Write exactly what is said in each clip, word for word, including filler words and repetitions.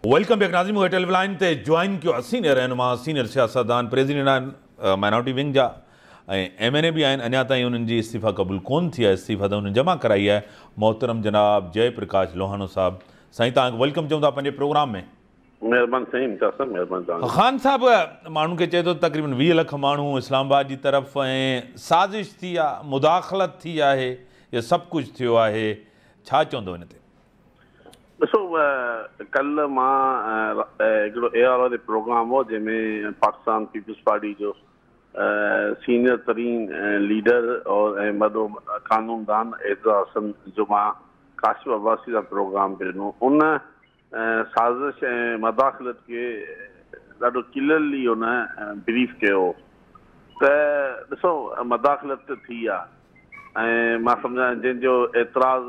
Welcome back नाज़रीन मुझे television ते ज्वाइन किया सीनियर रहनुमा सीनियर सियासतदान प्रेसिडेंट माइनॉरिटी विंग जा एम एन ए भी आहिनि अञा ताईं उन्हनि जी इस्तीफ़ा क़बूल कोन थी आहे इस्तीफ़ा त उन्हनि जमा कराई आहे मोहतरम जनाब जय प्रकाश लोहानो साहब साईं तव्हांखे वेलकम चऊं था पंहिंजे प्रोग्राम में महिरबानी साईं इम्तियाज़ साहब महिरबानी ख़ान साहब माण्हुनि खे चए थो तक़रीबन वीह लख माण्हू इस्लामाबाद जी तरफ़ ऐं साज़िश थी आहे मुदाख़लत थी आहे इहो सभु कुझु थियो आहे छा चवंदो हिन ते ॾिसो कल्ह मां हिकिड़ो ए आर ते प्रोग्राम हो जंहिंमें पाकिस्तान पीपल्स पार्टी जो सीनियर तरीन लीडर और ऐं वॾो कानूनदान एज़ाज़ हसन जो मां काशिफ अब्बासी सां प्रोग्राम पियो ॾिनो उन साज़िश ऐं मदाख़लत खे ॾाढो क्लियरली हुन ब्रीफ कयो त ॾिसो मदाख़लत थी आहे ऐं मां सम्झां जंहिंजो एतिराज़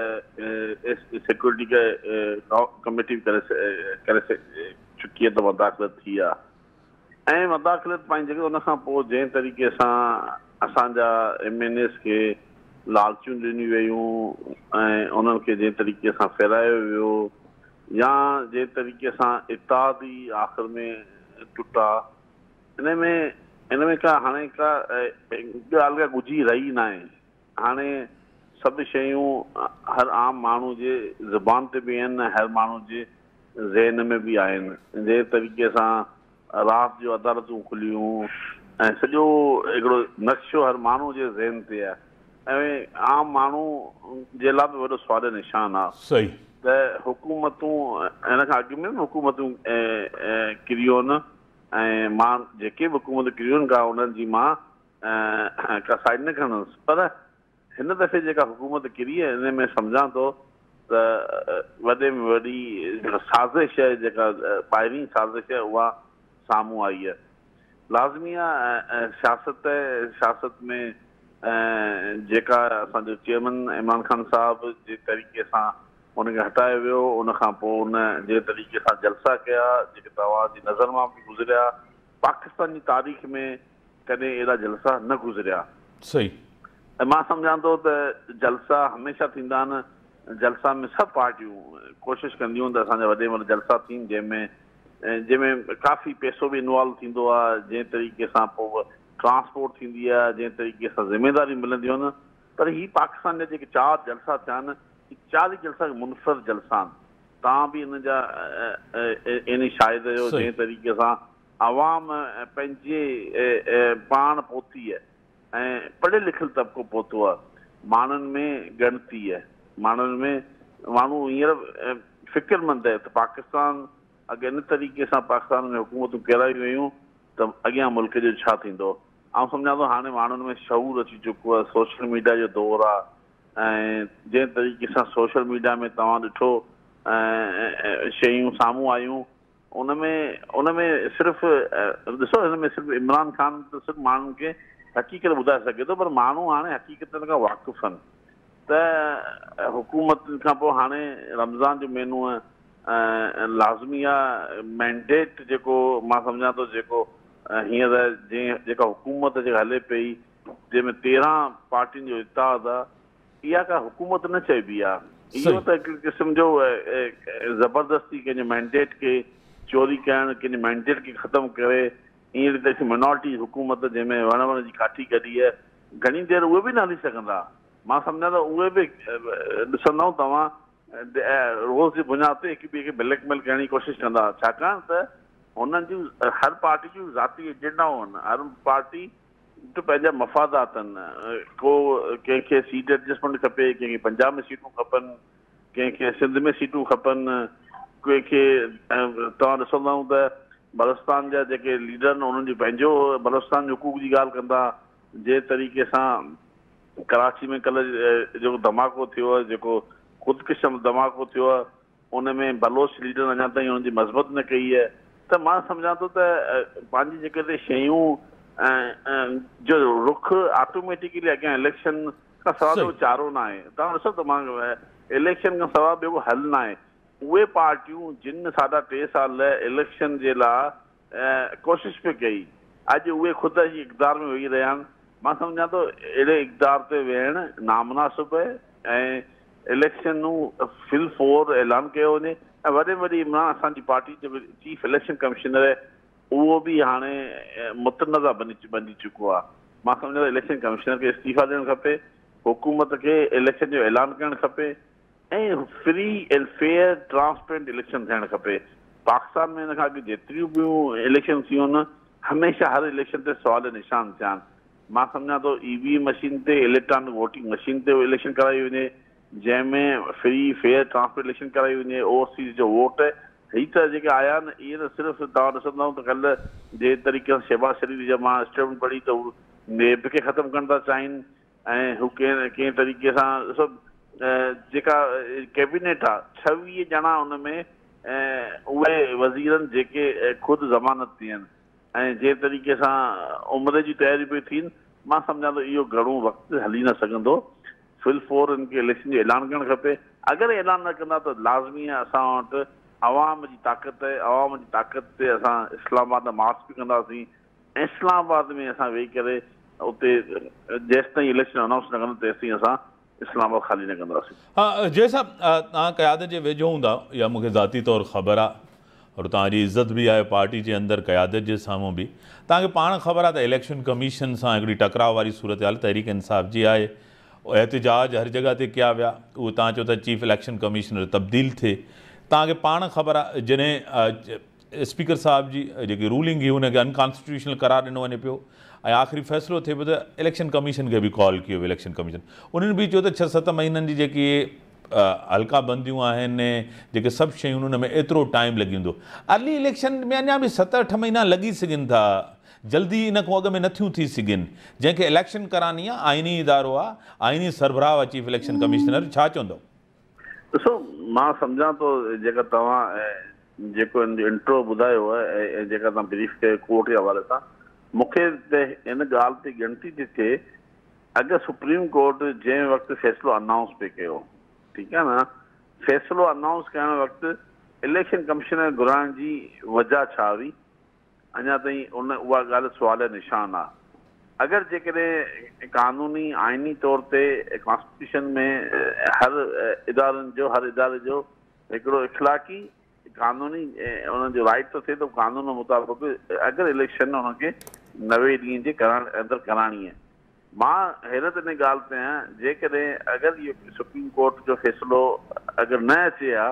सिक्योरिटी कमेटी करे करे चुकी आहे त मदाख़लत थी आहे ऐं मदाख़लत पंहिंजी जॻह उन खां पोइ जंहिं तरीक़े सां असांजा एम एन एस खे लालचियूं ॾिनियूं वयूं ऐं उन्हनि खे जंहिं तरीक़े सां फेरायो वियो या जंहिं तरीक़े सां इत्तादी आख़िर में टुटा इन में इन में का हाणे का ॻाल्हि का ॻुझी रही न आहे हाणे सभु शयूं हर आम माण्हू जे ज़ुबान ते बि आहिनि हर माण्हू जे ज़हन में बि आहिनि जंहिं तरीक़े सां राति जो अदालतूं खुलियूं ऐं सॼो हिकिड़ो नक्शो हर माण्हू जे ज़हन ते आहे ऐं आम माण्हू जे लाइ बि वॾो सुवाल निशान आहे सही त हुकूमतूं हिन खां अॻु में बि हुकूमतूं किरियूं आहिनि ऐं मां जेके बि हुकूमत किरियूं आहिनि का उन्हनि जी मां का साइड न खणंदुसि पर हिन दफ़े जेका हुकूमत किरी आहे हिन में सम्झां थो त वॾे में वॾी जेका साज़िश आहे जेका ॿाहिरीं साज़िश आहे उहा साम्हूं आई आहे लाज़मी आहे सियासत सियासत में जेका असांजो चेयरमैन इमरान ख़ान साहिब जे तरीक़े सां उनखे हटायो वियो उनखां पोइ उन जे तरीक़े सां जलसा कया जेके तव्हांजी नज़र मां बि गुज़रिया पाकिस्तान जी तारीख़ में कॾहिं अहिड़ा जलसा न गुज़रिया सही ऐं मां सम्झां थो त जलसा हमेशह थींदा आहिनि जलसा में सभु पार्टियूं कोशिशि कंदियूं आहिनि त असांजा वॾे में वॾा जलसा थियनि जंहिंमें जंहिंमें काफ़ी पैसो बि इन्वॉल्व थींदो आहे जंहिं तरीक़े सां पोइ ट्रांसपोर्ट थींदी आहे जंहिं तरीक़े सां ज़िमेदारियूं मिलंदियूं आहिनि पर हीअ पाकिस्तान जा जेके चारि जलसा थिया आहिनि चार जलसा मुनफ़रद जलसा आहिनि तव्हां बि हिन जा इन शायदि जो जंहिं तरीक़े सां आवाम पंहिंजे पाण पहुती आहे ऐं पढ़ियल लिखियल तबिको पहुतो आहे माण्हुनि में ॻणती आहे माण्हुनि में माण्हू हींअर फ़िक्रमंद आहे त पाकिस्तान अॻे इन तरीक़े सां पाकिस्तान में हुकूमतूं किरायूं वयूं त अॻियां मुल्क जो छा थींदो ऐं सम्झां थो हाणे माण्हुनि में शऊर अची चुको आहे सोशल मीडिया जो दौरु आहे ऐं जंहिं तरीक़े सां सोशल मीडिया में तव्हां ॾिठो शयूं साम्हूं आयूं उन में उन में सिर्फ़ु ॾिसो हिन में सिर्फ़ु इमरान ख़ान त सिर्फ़ु माण्हुनि खे हक़ीक़त ॿुधाए सघे थो पर माण्हू हाणे हक़ीक़तनि खां वाक़ुफ़ु आहिनि त हुकूमत खां पोइ हाणे रमज़ान जो महीनो लाज़मी आहे मैंडेट जेको मां सम्झां थो जेको हींअर जीअं जेका हुकूमत जेका हले पई जंहिंमें तेरहं पार्टियुनि जो इत्तेहाद आहे इहा का हुकूमत न चइबी आहे इहो त हिकु क़िस्म जो ज़बरदस्ती कंहिंजे मैंडेट खे चोरी करणु कंहिंजे मैंडेट खे ख़तमु करे ईअं त माइनॉरिटी हुकूमत जंहिंमें वण वण जी काठी कढी आहे घणी देरि उहे बि न हली सघंदा मां सम्झां थो उहे बि ॾिसंदव तव्हां रोज़ जी बुनियाद ते हिकु ॿिए खे ब्लैकमेल करण जी कोशिशि कंदा छाकाणि त हुननि जूं हर पार्टी जूं ज़ाती एजेंडाऊं आहिनि हर पार्टी त पंहिंजा मफ़ादात आहिनि को कंहिंखे सीट एडजस्टमेंट खपे कंहिंखे पंजाब में सीटूं खपनि कंहिंखे सिंध में सीटूं खपनि कंहिंखे तव्हां ॾिसंदव त बलोचिस्तान जा जेके लीडर आहिनि उन्हनि जो पंहिंजो बलोचिस्तान जो हुकूक जी ॻाल्हि कंदा जंहिं तरीक़े सां कराची में कल्ह जेको धमाको थियो आहे जेको ख़ुदकिश धमाको थियो आहे उन में बलोच लीडर अञा ताईं हुनजी मज़बत न कई आहे त मां सम्झां थो त पंहिंजी जेके शयूं जो रुख ऑटोमेटिकली अॻियां इलेक्शन खां सवाइ चारो न आहे तव्हां ॾिसो त मां इलेक्शन खां सवाइ ॿियो हल न आहे उहे पार्टियूं जिन साढा टे साल इलेक्शन जे लाइ कोशिशि पिए कई अॼु उहे ख़ुदि जी इक़्तिदार में वेही रहिया आहिनि मां सम्झां थो अहिड़े इक़्तिदार ते वेहणु नामुनासिबु आहे ऐं इलेक्शनूं फिल फोर ऐलान कयो वञे ऐं वॾे वॾी इमरान असांजी पार्टी जो चीफ इलेक्शन कमिश्नर आहे उहो बि हाणे मुतनज़ा बनी बनी चुको आहे। मां सम्झां थो इलेक्शन कमिश्नर खे इस्तीफ़ा ॾियणु खपे, हुकूमत खे इलेक्शन जो ऐलान करणु खपे ऐं free and fair transparent election थियणु खपे। पाकिस्तान में हिन खां अॻु जेतिरियूं ॿियूं इलेक्शन थियूं आहिनि हमेशह हर इलेक्शन ते सुवाल निशान थिया आहिनि। मां सम्झां थो ईवीएम मशीन ते इलेक्ट्रॉनिक वोटिंग मशीन ते इलेक्शन कराई वञे जंहिंमें फ्री फेयर ट्रांसपेरेंट इलेक्शन कराई वञे, ओवरसीज़ जो वोट ही त जेके आया आहिनि इहे त सिर्फ़ु तव्हां ॾिसंदव त कल्ह जे तरीक़े सां शहबाज़ शरीफ़ जा मां स्टेटमेंट पढ़ी त हू नेब खे ख़तमु करणु था चाहिनि ऐं हू कंहिं कंहिं तरीक़े सां ॾिसो जेका कैबिनेट आहे छवीह ॼणा हुन में उहे वज़ीरनि जेके ख़ुदि ज़मानत थी आहिनि ऐं जंहिं तरीक़े सां उमिरि जी तयारी पई थियनि मां सम्झां थो इहो घणो वक़्तु हली न सघंदो। फिल फोर हिन खे इलेक्शन जो ऐलान करणु खपे। अगरि ऐलान न कंदा त लाज़मी आहे असां वटि अवाम जी ताक़त आहे, अवाम जी ताक़त ते असां इस्लामाबाद में मार्च बि कंदासीं ऐं इस्लामाबाद में असां वेही करे उते जेसि ताईं इलेक्शन अनाउंस न कंदा तेसि ताईं असां इस्लामाबाद ख़ाली न कंदासीं। हा जय साहब, तव्हां क़यादत जे वेझो हूंदा या मूंखे ज़ाती तौरु ख़बर आहे और तव्हांजी इज़त बि आहे पार्टी जे अंदरि क़यादत जे साम्हूं बि। तव्हांखे पाण ख़बर आहे त इलेक्शन कमीशन सां हिकिड़ी टकराव वारी सूरत हाल तहरीक इंसाफ़ जी आहे, एहतिजाज हर जॻह ते कया विया। उहो तव्हां चओ त चीफ इलेक्शन कमिश्नर तब्दील थिए। तव्हांखे पाण ख़बर आहे जॾहिं स्पीकर साहिब जी जेकी रूलिंग हुई हुनखे अनकॉन्स्टिट्यूशनल करार ॾिनो वञे पियो ऐं आख़िरी फ़ैसिलो थिए पियो त इलेक्शन कमीशन खे बि कॉल कयो इलेक्शन कमीशन उन्हनि बि चयो त छह सत महीननि जी जेकी हल्का बंदियूं आहिनि जेके सभु शयूं हुन में एतिरो टाइम लॻी वेंदो। अर्ली इलेक्शन में अञा बि सत अठ महीना लॻी सघनि था, जल्दी इन खां अॻु में नथियूं थी सघनि। जंहिंखे इलेक्शन करानी आहे आइनी इदारो आहे, आइनी सरबराह आहे चीफ इलेक्शन कमिश्नर, छा चवंदो? ॾिसो मां सम्झां थो जेका तव्हां जेको इंट्रो ॿुधायो आहे ऐं जेका तव्हां ब्रीफ कयो कोर्ट जे हवाले सां मूंखे त इन ॻाल्हि ते गिनती थी थिए अगरि सुप्रीम कोर्ट जंहिं वक़्तु फ़ैसिलो अनाउंस पे कयो, ठीकु आहे न, फ़ैसिलो अनाउंस करण वक़्तु इलेक्शन कमिश्नर घुराइण जी वजह छा हुई अञा ताईं उन उहा ॻाल्हि सुवाल निशान आहे। अगरि जेकॾहिं क़ानूनी आइनी तौर ते कॉन्स्टिट्यूशन में हर इदारनि जो हर इदारे जो हिकिड़ो इख़लाक़ी क़ानूनी उन्हनि जो राइट थो थिए त क़ानून मुताबिक़ अगरि इलेक्शन उनखे नवे ॾींहं जे करण अंदरि कराइणी आहे। मां हैरत इन ॻाल्हि ते आहियां जेकॾहिं अगरि इहो सुप्रीम कोर्ट जो फ़ैसिलो अगरि न अचे हा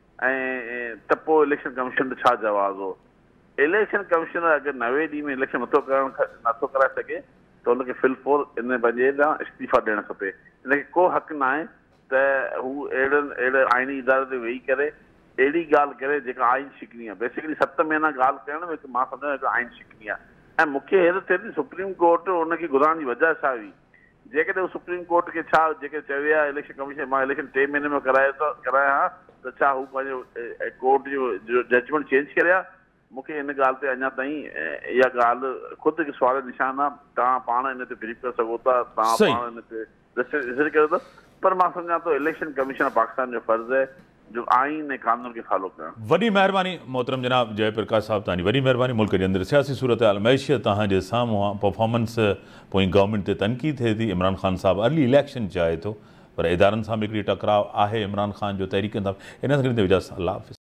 ऐं त पोइ इलेक्शन कमीशन छा जवाबु हो। इलेक्शन कमिश्नर अगरि नवे ॾींहं में इलेक्शन नथो करणु नथो कराए सघे त हुनखे फिल फोर इन पंहिंजे लाइ इस्तीफ़ा ॾियणु खपे। हिनखे को हक़ु न आहे त हू अहिड़नि अहिड़े आइनी इदारे ते वेही करे अहिड़ी ॻाल्हि करे जेका आइन शिकनी आहे। बेसिकली सत महीना ॻाल्हि करण में मां सम्झां हिकु आइन शिकनी आहे ऐं मूंखे हैरत थिए थी सुप्रीम कोर्ट हुनखे घुराइण जी वजह छा हुई। जेकॾहिं हू सुप्रीम कोर्ट खे छा जेके चयो आहे इलेक्शन कमीशन मां इलेक्शन टे महीने में कराए थो करायां हा त छा हू पंहिंजो कोर्ट जो जजमेंट चेंज करे हा। मूंखे इन ॻाल्हि ते अञा ताईं इहा ॻाल्हि ख़ुदि हिकु सुवाल निशान आहे। तव्हां पाण हिन ते ब्रीफ करे सघो था, तव्हां पाण हिन ते रिसर्च कयो था, पर मां सम्झां थो इलेक्शन कमीशन पाकिस्तान जो फ़र्ज़ु आहे जो आइन ऐं कानून खे फॉलो करणु। वॾी महिरबानी मोहतरम जनाब जय प्रकाश साहब, तव्हांजी वॾी महिरबानी। मुल्क जे अंदरि सियासी सूरत हाल मैशियत तव्हांजे साम्हूं आहे, परफॉर्मेंस पोइ गवर्नमेंट ते तनक़ीद थिए थी। इमरान ख़ान साहब अर्ली इलेक्शन चाहे थो पर इदारनि सां बि हिकिड़ी टकराव आहे इमरान ख़ान जो तहरीक इंसाफ़। इन सां गॾु इजाज़त, अल्लाह हाफ़िज़।